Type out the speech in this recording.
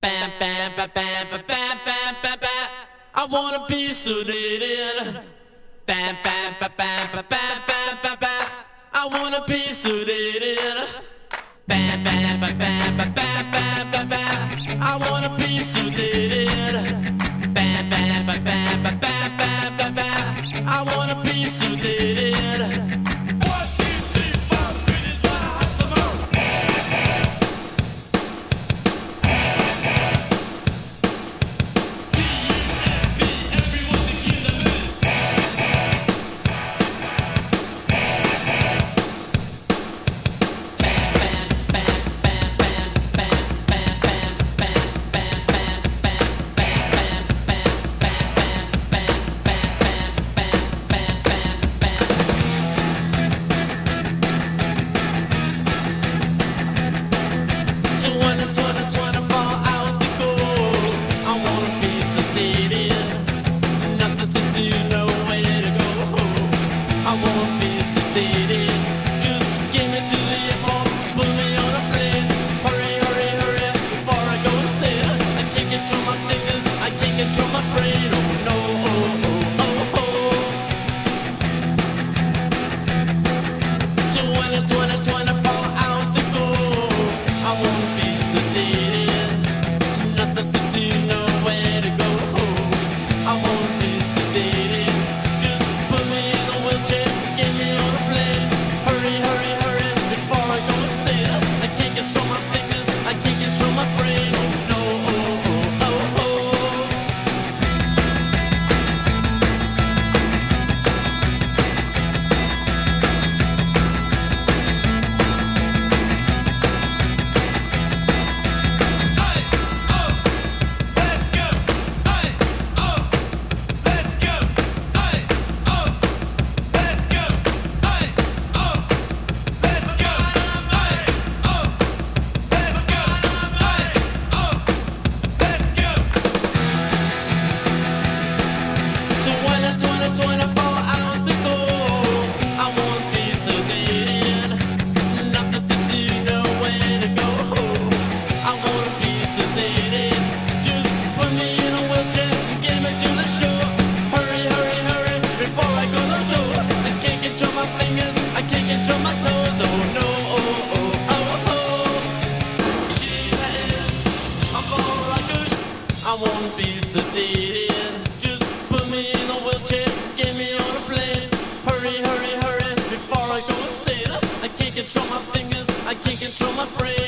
Bam, bam, bam, bam, bam, bam, bam, bam, bam. I wanna be sedated. Bam, bam, bam, bam, bam, bam, bam, bam, bam. I wanna be sedated. Bam, bam, bam, bam, bam, bam, bam, bam, bam. I wanna be sedated. Bam, bam, bam, bam, bam, bam, bam, bam, bam. I wanna be sedated. I won't be sedated. Just put me in a wheelchair, get me on a plane. Hurry, hurry, hurry, before I go insane. I can't control my fingers, I can't control my brain.